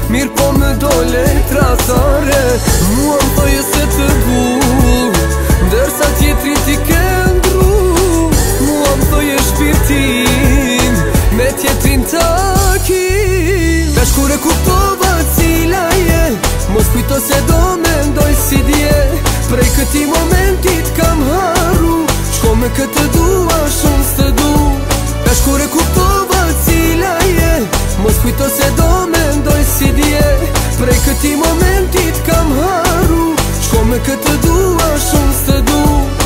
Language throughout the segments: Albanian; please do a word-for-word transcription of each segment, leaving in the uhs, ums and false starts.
mir po më dole trasare. Mua më thoje se të du, ndërsa tjetri ti ke ndru. Mua më thoje shpirtin, me tjetrin takin. Ka shkure kuptova cila je, mos kujto se do me ndoj si dje. Prej këti momentit kam haru, shko me këtë dua shumë së du. Ka shkure kuptova cila je, mos kujto se do me ndoj si dje. Prej këti momentit kam haru, shko me këtë dua shumë së du.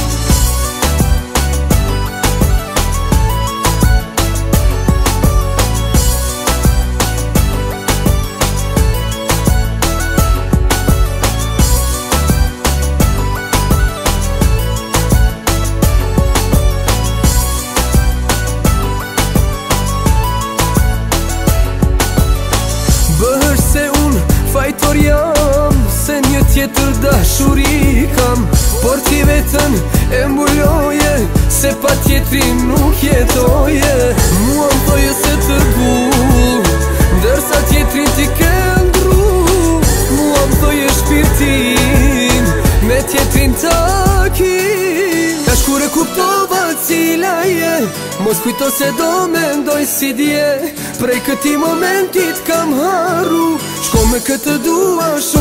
Bëhesh se unë fajtor jam, se një tjetër dashuri kam. Por ti vetën e mbulloje, se pa tjetri nuk jetoje. Mua më thoje se të gu, ndërsa tjetrin ti ke ndru. Mua më thoje shpirtin, me tjetrin takin. Ka shkure kuptova cila je, mos kujto se do me ndoj si dje. Prej këti momentit kam haru, shko me këtë dua shumë